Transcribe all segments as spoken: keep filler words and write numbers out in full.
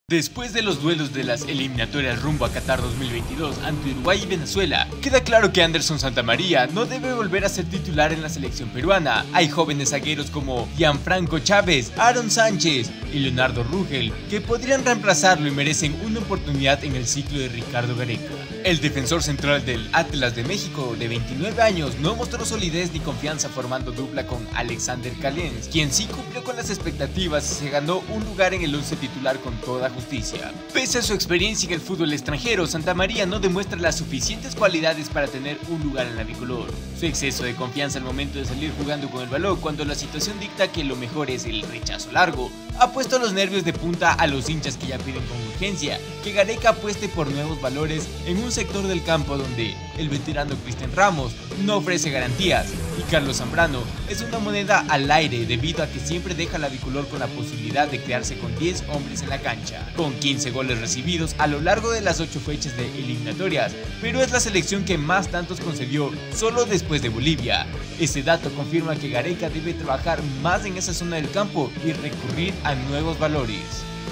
Después de los duelos de las eliminatorias rumbo a Qatar dos mil veintidós ante Uruguay y Venezuela, queda claro que Anderson Santamaría no debe volver a ser titular en la selección peruana. Hay jóvenes zagueros como Gianfranco Chávez, Aaron Sánchez y Leonardo Rugel que podrían reemplazarlo y merecen una oportunidad en el ciclo de Ricardo Gareca. El defensor central del Atlas de México, de veintinueve años, no mostró solidez ni confianza formando dupla con Alexander Callens, quien sí cumplió con las expectativas y se ganó un lugar en el once titular con toda justicia. Pese a su experiencia en el fútbol extranjero, Santamaría no demuestra las suficientes cualidades para tener un lugar en la bicolor. Su exceso de confianza al momento de salir jugando con el balón cuando la situación dicta que lo mejor es el rechazo largo, ha puesto los nervios de punta a los hinchas que ya piden con urgencia que Gareca apueste por nuevos valores en un sector del campo donde el veterano Cristian Ramos no ofrece garantías y Carlos Zambrano es una moneda al aire debido a que siempre deja la bicolor con la posibilidad de quedarse con diez hombres en la cancha. Con quince goles recibidos a lo largo de las ocho fechas de eliminatorias, Perú es la selección que más tantos concedió solo después de Bolivia. Este dato confirma que Gareca debe trabajar más en esa zona del campo y recurrir a nuevos valores.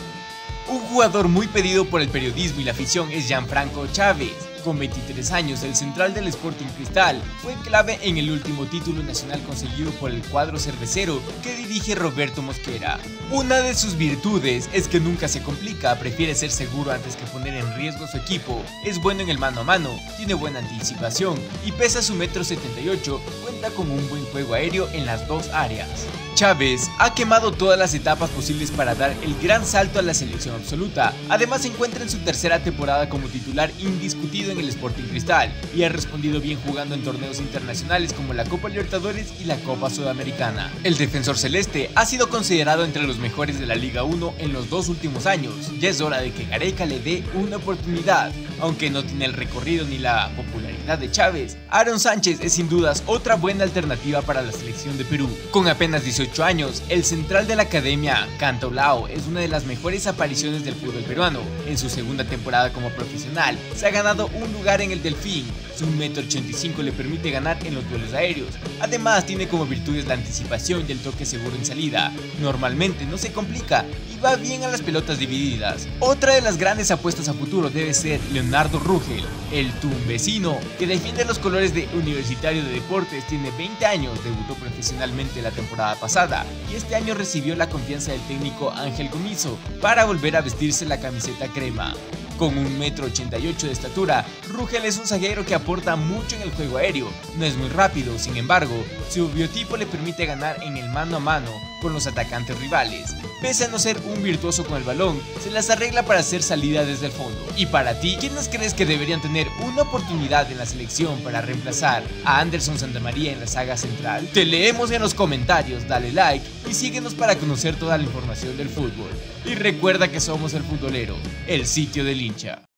Un jugador muy pedido por el periodismo y la afición es Gianfranco Chávez. Con veintitrés años, el central del Sporting Cristal fue clave en el último título nacional conseguido por el cuadro cervecero que dirige Roberto Mosquera. Una de sus virtudes es que nunca se complica, prefiere ser seguro antes que poner en riesgo a su equipo, es bueno en el mano a mano, tiene buena anticipación y pese a su metro setenta y ocho, cuenta con un buen juego aéreo en las dos áreas. Chávez ha quemado todas las etapas posibles para dar el gran salto a la selección absoluta. Además se encuentra en su tercera temporada como titular indiscutido en el Sporting Cristal y ha respondido bien jugando en torneos internacionales como la Copa Libertadores y la Copa Sudamericana. El defensor celeste ha sido considerado entre los mejores de la Liga uno en los dos últimos años. Ya es hora de que Gareca le dé una oportunidad. Aunque no tiene el recorrido ni la popularidad de Chávez, Aaron Sánchez es sin dudas otra buena alternativa para la selección de Perú. Con apenas dieciocho años, el central de la academia Cantolao es una de las mejores apariciones del fútbol peruano. En su segunda temporada como profesional, se ha ganado un lugar en el Delfín. Su metro ochenta y cinco le permite ganar en los duelos aéreos. Además, tiene como virtudes la anticipación y el toque seguro en salida. Normalmente no se complica y va bien a las pelotas divididas. Otra de las grandes apuestas a futuro debe ser Leonardo Rugel, el tumbesino que defiende los colores de Universitario de Deportes. Tiene veinte años, debutó profesionalmente la temporada pasada y este año recibió la confianza del técnico Ángel Comiso para volver a vestirse la camiseta crema. Con un metro ochenta y ocho de estatura, Rugel es un zaguero que aporta mucho en el juego aéreo. No es muy rápido, sin embargo, su biotipo le permite ganar en el mano a mano con los atacantes rivales. Pese a no ser un virtuoso con el balón, se las arregla para hacer salida desde el fondo. Y para ti, ¿quiénes crees que deberían tener una oportunidad en la selección para reemplazar a Anderson Santamaría en la saga central? Te leemos en los comentarios, dale like y síguenos para conocer toda la información del fútbol. Y recuerda que somos El Futbolero, el sitio del hincha.